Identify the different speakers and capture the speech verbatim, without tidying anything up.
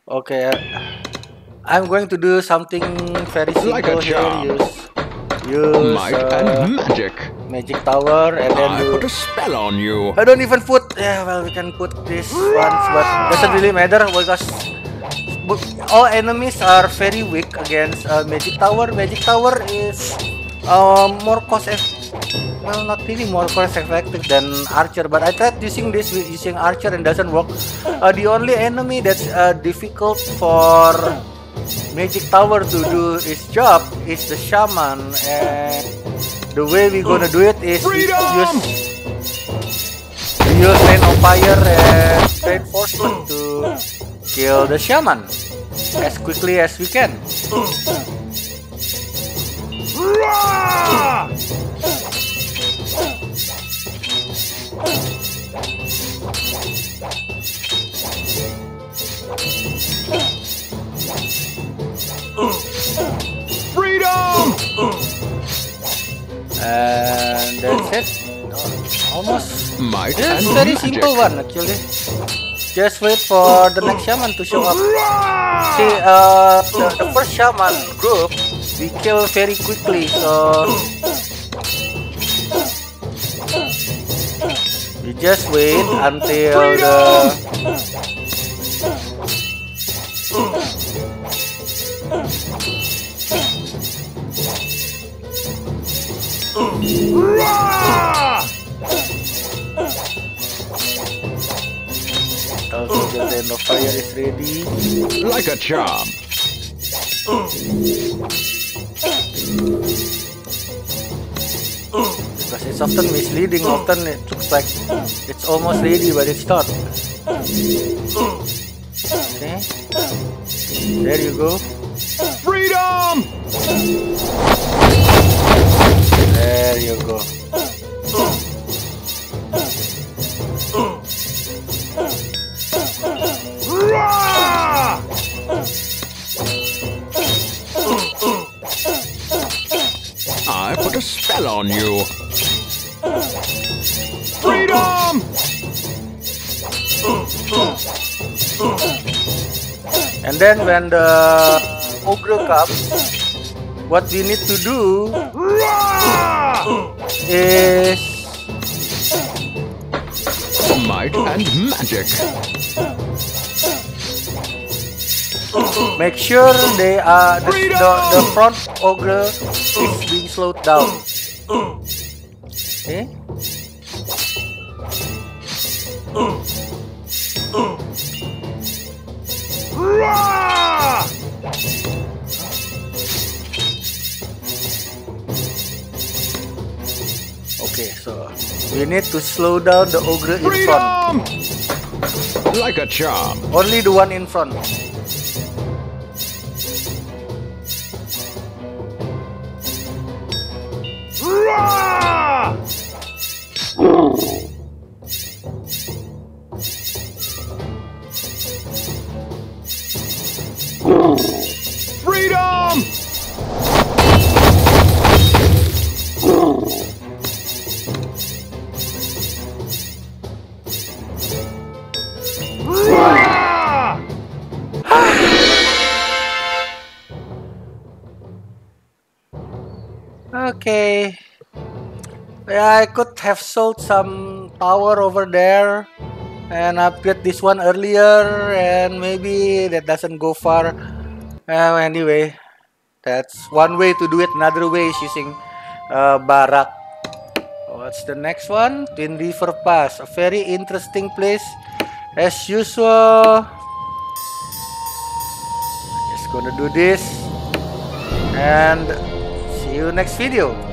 Speaker 1: Okay, I'm going to do something very simple
Speaker 2: Like a
Speaker 1: here.
Speaker 2: charm.
Speaker 1: Use, use
Speaker 2: Might
Speaker 1: uh,
Speaker 2: and magic.
Speaker 1: magic tower, and then
Speaker 2: I
Speaker 1: do.
Speaker 2: put a spell on you.
Speaker 1: I don't even put. Yeah, well, we can put this once, but doesn't really matter because all enemies are very weak against uh, magic tower. Magic tower is um, more cost effective. Well, not really more cost effective than archer, but I tried using this with using archer and doesn't work. Uh, the only enemy that's uh, difficult for magic tower to do its job is the shaman, and the way we're gonna do it is we use we use rain of fire and reinforcement to kill the shaman as quickly as we can.
Speaker 2: Freedom!
Speaker 1: And that's it. Almost.
Speaker 2: Might
Speaker 1: This
Speaker 2: and
Speaker 1: is very
Speaker 2: magic.
Speaker 1: simple one actually. Just wait for the next shaman to show up. See, uh, the, the first shaman group we kill very quickly, so you just wait until the also the rain of fire is ready.
Speaker 2: Like a charm.
Speaker 1: Because it's often misleading, often it looks like it's almost ready but it's not. Okay, there you go.
Speaker 2: Freedom!
Speaker 1: There you go.
Speaker 2: I put a spell on you. Freedom!
Speaker 1: And then when the ogre comes, what we need to do is
Speaker 2: Might and magic.
Speaker 1: make sure they are the, the, the front ogre is being slowed down. Okay. Okay, so we need to slow down the ogre in front.
Speaker 2: Freedom! Like a charm.
Speaker 1: Only the one in front.
Speaker 2: Freedom!
Speaker 1: Okay. Yeah, I could have sold some tower over there and upgrade this one earlier, and maybe that doesn't go far. Uh, anyway, that's one way to do it. Another way is using uh, Barak. What's the next one? Twin River Pass. A very interesting place as usual. Just gonna do this and see you next video.